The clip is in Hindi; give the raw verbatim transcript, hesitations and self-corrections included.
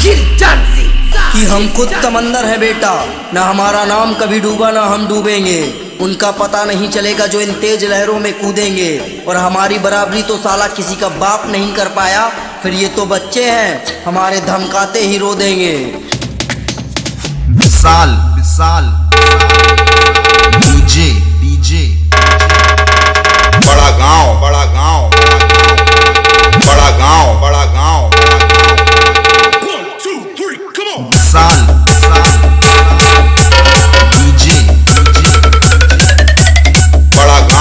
कि हम खुद समंदर है बेटा, ना हमारा नाम कभी डूबा ना हम डूबेंगे। उनका पता नहीं चलेगा जो इन तेज लहरों में कूदेंगे, और हमारी बराबरी तो साला किसी का बाप नहीं कर पाया, फिर ये तो बच्चे हैं, हमारे धमकाते ही रो देंगे। विशाल विशाल डीजे डीजे बड़ा गांव बड़ा गांव।